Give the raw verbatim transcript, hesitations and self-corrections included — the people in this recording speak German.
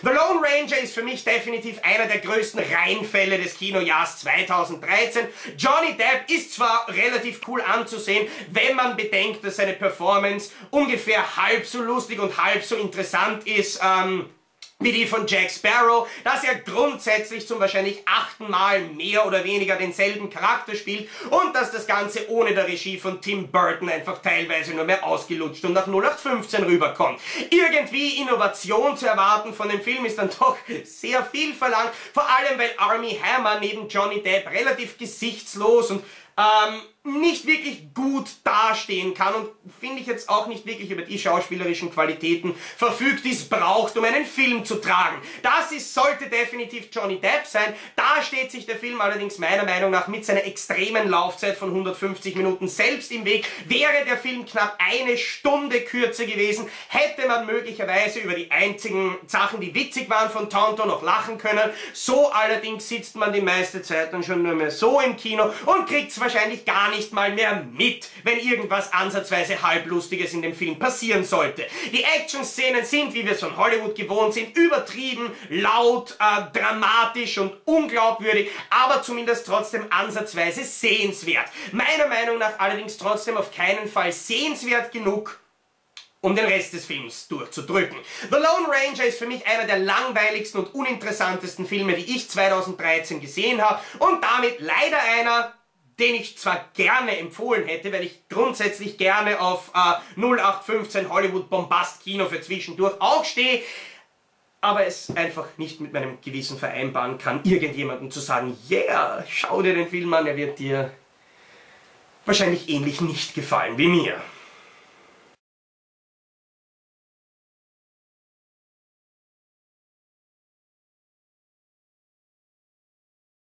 The Lone Ranger ist für mich definitiv einer der größten Reinfälle des Kinojahrs zweitausenddreizehn. Johnny Depp ist zwar relativ cool anzusehen, wenn man bedenkt, dass seine Performance ungefähr halb so lustig und halb so interessant ist, ähm, wie die von Jack Sparrow, dass er grundsätzlich zum wahrscheinlich achten Mal mehr oder weniger denselben Charakter spielt und dass das Ganze ohne der Regie von Tim Burton einfach teilweise nur mehr ausgelutscht und nach null acht fünfzehn rüberkommt. Irgendwie Innovation zu erwarten von dem Film ist dann doch sehr viel verlangt, vor allem weil Armie Hammer neben Johnny Depp relativ gesichtslos und ähm, nicht wirklich gut dastehen kann und finde ich jetzt auch nicht wirklich über die schauspielerischen Qualitäten verfügt, die es braucht, um einen Film zu tragen. Das ist, sollte definitiv Johnny Depp sein. Da steht sich der Film allerdings meiner Meinung nach mit seiner extremen Laufzeit von hundertfünfzig Minuten selbst im Weg. Wäre der Film knapp eine Stunde kürzer gewesen, hätte man möglicherweise über die einzigen Sachen, die witzig waren von Tonto, noch lachen können. So allerdings sitzt man die meiste Zeit dann schon nur mehr so im Kino und kriegt es wahrscheinlich gar nicht nicht mal mehr mit, wenn irgendwas ansatzweise halblustiges in dem Film passieren sollte. Die Action-Szenen sind, wie wir es von Hollywood gewohnt sind, übertrieben, laut, äh, dramatisch und unglaubwürdig, aber zumindest trotzdem ansatzweise sehenswert. Meiner Meinung nach allerdings trotzdem auf keinen Fall sehenswert genug, um den Rest des Films durchzudrücken. The Lone Ranger ist für mich einer der langweiligsten und uninteressantesten Filme, die ich zweitausenddreizehn gesehen habe und damit leider einer, den ich zwar gerne empfohlen hätte, weil ich grundsätzlich gerne auf äh, null acht fünfzehn Hollywood Bombast Kino für zwischendurch auch stehe, aber es einfach nicht mit meinem Gewissen vereinbaren kann, irgendjemandem zu sagen, yeah, schau dir den Film an, er wird dir wahrscheinlich ähnlich nicht gefallen wie mir.